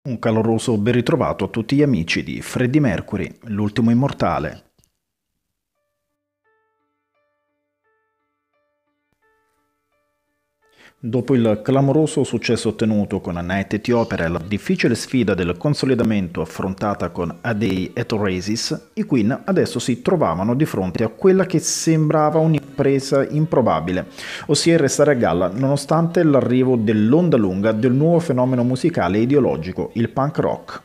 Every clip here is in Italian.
Un caloroso ben ritrovato a tutti gli amici di Freddie Mercury, l'ultimo immortale. Dopo il clamoroso successo ottenuto con A Night at the Opera e la difficile sfida del consolidamento affrontata con A Day at Oasis, i Queen adesso si trovavano di fronte a quella che sembrava un'impresa improbabile, ossia restare a galla nonostante l'arrivo dell'onda lunga del nuovo fenomeno musicale e ideologico, il punk rock.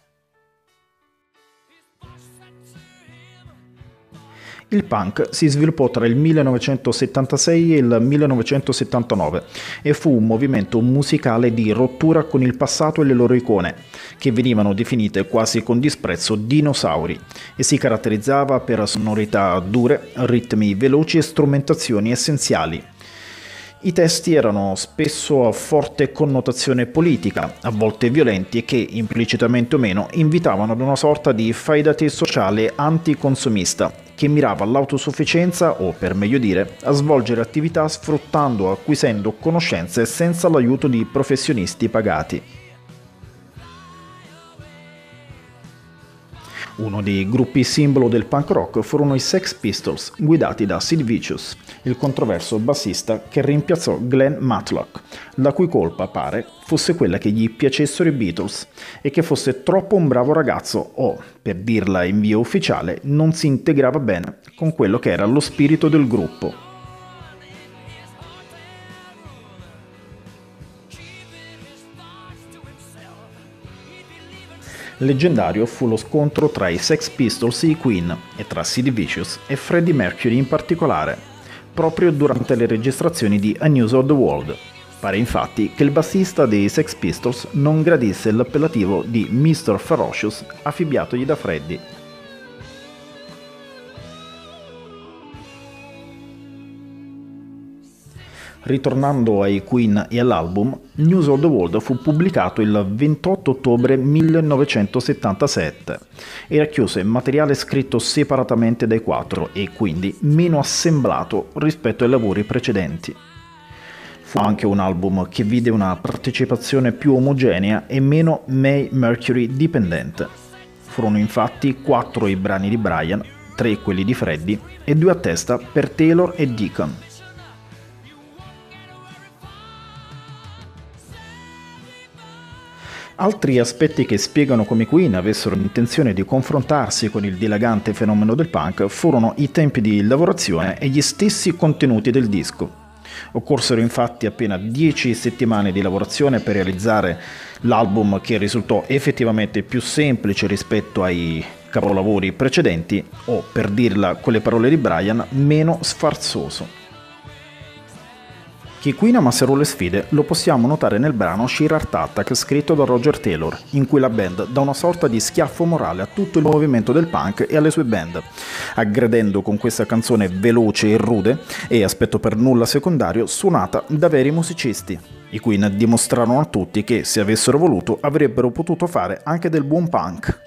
Il punk si sviluppò tra il 1976 e il 1979 e fu un movimento musicale di rottura con il passato e le loro icone, che venivano definite quasi con disprezzo dinosauri, e si caratterizzava per sonorità dure, ritmi veloci e strumentazioni essenziali. I testi erano spesso a forte connotazione politica, a volte violenti e che, implicitamente o meno, invitavano ad una sorta di fai da te sociale anticonsumista, che mirava all'autosufficienza o, per meglio dire, a svolgere attività sfruttando o acquisendo conoscenze senza l'aiuto di professionisti pagati. Uno dei gruppi simbolo del punk rock furono i Sex Pistols, guidati da Sid Vicious, il controverso bassista che rimpiazzò Glenn Matlock, la cui colpa, pare, fosse quella che gli piacessero i Beatles e che fosse troppo un bravo ragazzo o, per dirla in via ufficiale, non si integrava bene con quello che era lo spirito del gruppo. Leggendario fu lo scontro tra i Sex Pistols e i Queen, e tra Sid Vicious e Freddie Mercury in particolare, proprio durante le registrazioni di A News of the World. Pare infatti che il bassista dei Sex Pistols non gradisse l'appellativo di Mr. Ferocious affibbiatogli da Freddie. Ritornando ai Queen e all'album, News of the World fu pubblicato il 28 ottobre 1977 e racchiuse materiale scritto separatamente dai quattro e quindi meno assemblato rispetto ai lavori precedenti. Fu anche un album che vide una partecipazione più omogenea e meno Mae Mercury dipendente. Furono infatti 4 i brani di Brian, 3 quelli di Freddie e 2 a testa per Taylor e Deacon. Altri aspetti che spiegano come i Queen avessero l'intenzione di confrontarsi con il dilagante fenomeno del punk furono i tempi di lavorazione e gli stessi contenuti del disco. Occorsero infatti appena 10 settimane di lavorazione per realizzare l'album, che risultò effettivamente più semplice rispetto ai capolavori precedenti, o, per dirla con le parole di Brian, meno sfarzoso. Che i Queen amassero le sfide lo possiamo notare nel brano Sheer Heart Attack, scritto da Roger Taylor, in cui la band dà una sorta di schiaffo morale a tutto il movimento del punk e alle sue band, aggredendo con questa canzone veloce e rude e, aspetto per nulla secondario, suonata da veri musicisti. I Queen dimostrarono a tutti che, se avessero voluto, avrebbero potuto fare anche del buon punk.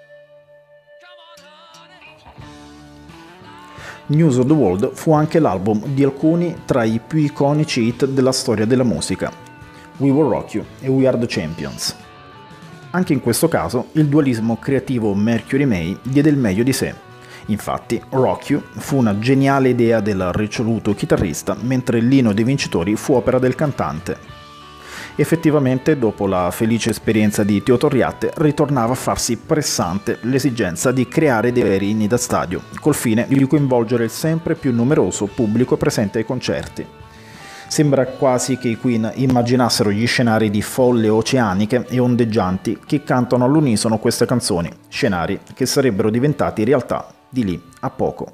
News of the World fu anche l'album di alcuni tra i più iconici hit della storia della musica, We Will Rock You e We Are the Champions. Anche in questo caso il dualismo creativo Mercury-May diede il meglio di sé. Infatti Rock You fu una geniale idea del risoluto chitarrista, mentre l'inno dei vincitori fu opera del cantante. Effettivamente, dopo la felice esperienza di Teo Torriate, ritornava a farsi pressante l'esigenza di creare dei veri inni da stadio, col fine di coinvolgere il sempre più numeroso pubblico presente ai concerti. Sembra quasi che i Queen immaginassero gli scenari di folle oceaniche e ondeggianti che cantano all'unisono queste canzoni, scenari che sarebbero diventati realtà di lì a poco.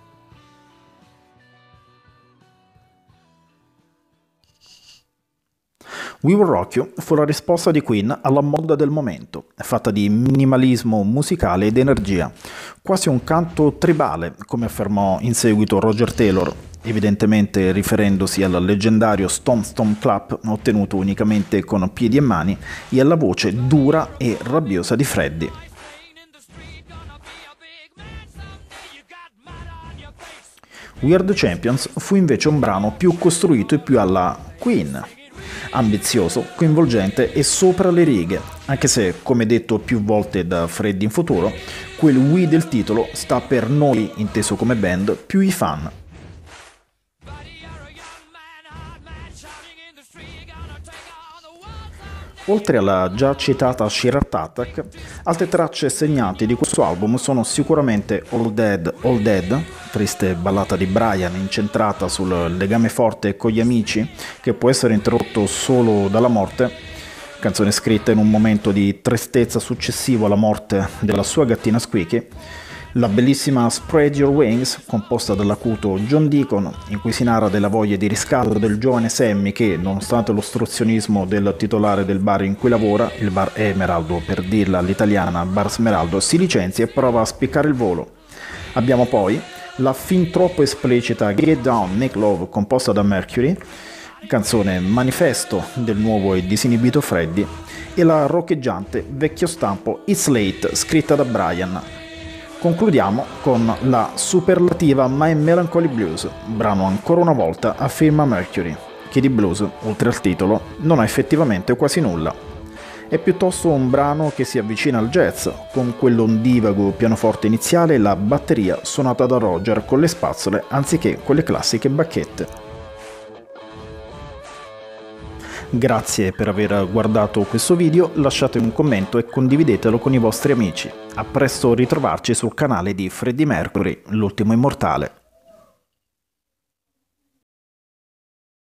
We Will Rock You fu la risposta di Queen alla moda del momento, fatta di minimalismo musicale ed energia, quasi un canto tribale, come affermò in seguito Roger Taylor, evidentemente riferendosi al leggendario Stomp Stomp Clap ottenuto unicamente con piedi e mani, e alla voce dura e rabbiosa di Freddie. We Are the Champions fu invece un brano più costruito e più alla Queen, ambizioso, coinvolgente e sopra le righe, anche se, come detto più volte da Freddy in futuro, quel "we" del titolo sta per noi, inteso come band, più i fan. Oltre alla già citata Shirt Attack, altre tracce segnanti di questo album sono sicuramente All Dead, All Dead, triste ballata di Brian incentrata sul legame forte con gli amici che può essere interrotto solo dalla morte, canzone scritta in un momento di tristezza successivo alla morte della sua gattina Squeaky. La bellissima Spread Your Wings, composta dall'acuto John Deacon, in cui si narra della voglia di riscatto del giovane Sammy che, nonostante l'ostruzionismo del titolare del bar in cui lavora, il bar Emeraldo, per dirla all'italiana Bar Smeraldo, si licenzia e prova a spiccare il volo. Abbiamo poi la fin troppo esplicita Get Down, Make Love, composta da Mercury, canzone manifesto del nuovo e disinibito Freddy, e la roccheggiante vecchio stampo It's Late, scritta da Brian. Concludiamo con la superlativa My Melancholy Blues, brano ancora una volta a firma Mercury, che di blues, oltre al titolo, non ha effettivamente quasi nulla. È piuttosto un brano che si avvicina al jazz, con quell'ondivago pianoforte iniziale e la batteria suonata da Roger con le spazzole anziché con le classiche bacchette. Grazie per aver guardato questo video, lasciate un commento e condividetelo con i vostri amici. A presto ritrovarci sul canale di Freddie Mercury, l'ultimo immortale.